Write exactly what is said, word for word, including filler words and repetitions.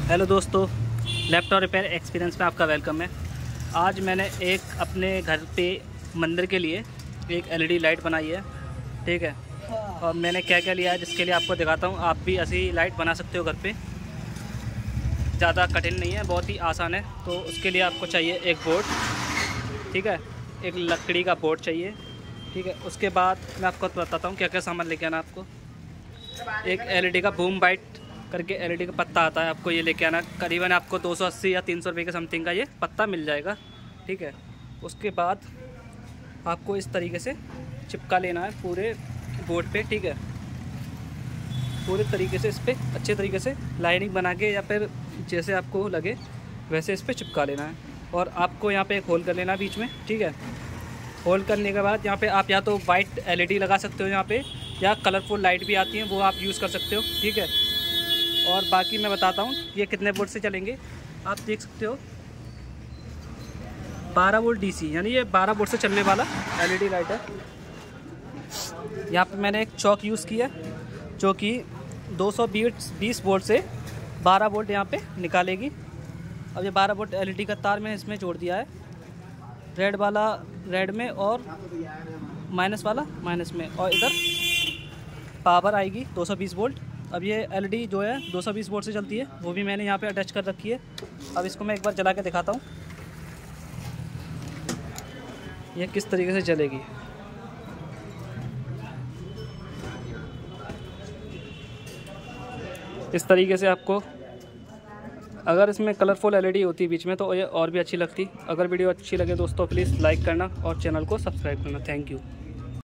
Hello दोस्तों, laptop repair experience में आपका वेलकम है। आज मैंने एक अपने घर पे मंदिर के लिए एक एलईडी लाइट बनाई है, ठीक है। और मैंने क्या क्या लिया है जिसके लिए आपको दिखाता हूँ। आप भी ऐसी लाइट बना सकते हो घर पे, ज़्यादा कठिन नहीं है, बहुत ही आसान है। तो उसके लिए आपको चाहिए एक बोर्ड, ठीक है, एक लकड़ी का बोर्ड चाहिए, ठीक है। उसके बाद मैं आपको बताता हूँ क्या क्या सामान लेके आना आपको। एक एलईडी का बूम बाइट करके एलईडी का पत्ता आता है, आपको ये लेके आना। करीबन आपको दो सौ अस्सी या तीन सौ रुपये के समथिंग का ये पत्ता मिल जाएगा, ठीक है। उसके बाद आपको इस तरीके से चिपका लेना है पूरे बोर्ड पे, ठीक है। पूरे तरीके से इस पर अच्छे तरीके से लाइनिंग बना के या फिर जैसे आपको लगे वैसे इस पर चिपका लेना है। और आपको यहाँ पे एक होल कर लेना है बीच में, ठीक है। होल करने के बाद यहाँ पे आप या तो वाइट एलईडी लगा सकते हो यहाँ पे, या कलरफुल लाइट भी आती हैं वो आप यूज़ कर सकते हो, ठीक है। और बाकी मैं बताता हूँ ये कितने वोल्ट से चलेंगे। आप देख सकते हो बारह वोल्ट डीसी, यानी ये बारह वोल्ट से चलने वाला एलईडी लाइट है। यहाँ पे मैंने एक चौक यूज़ किया जो कि दो सौ बीस वोल्ट से बारह वोल्ट यहाँ पे निकालेगी। अब ये बारह वोल्ट एलईडी का तार मैंने इसमें जोड़ दिया है, रेड वाला रेड में और माइनस वाला माइनस में, और इधर पावर आएगी दो सौ बीस वोल्ट। अब ये एलईडी जो है दो सौ बीस वोल्ट से चलती है, वो भी मैंने यहाँ पे अटैच कर रखी है। अब इसको मैं एक बार जला के दिखाता हूँ ये किस तरीके से चलेगी। इस तरीके से आपको, अगर इसमें कलरफुल एलईडी होती बीच में तो ये और भी अच्छी लगती। अगर वीडियो अच्छी लगे दोस्तों प्लीज़ लाइक करना और चैनल को सब्सक्राइब करना। Thank you.